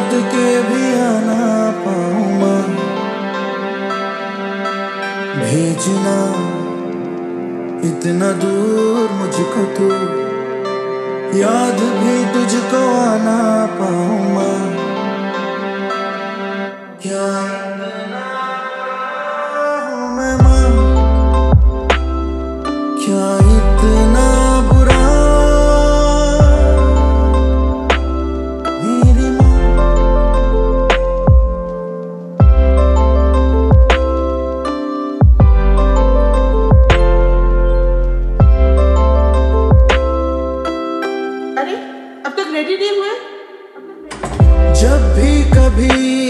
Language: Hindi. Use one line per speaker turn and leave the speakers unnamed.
याद के भी आना पाऊं माँ, भेजना इतना दूर मुझको तू, याद भी तुझको आना पाऊं माँ। क्या इतना हूँ मैं माँ, क्या इतना बुरा मेरी माँ।
अरे अब तक रेडी नहीं हुए?
जब भी कभी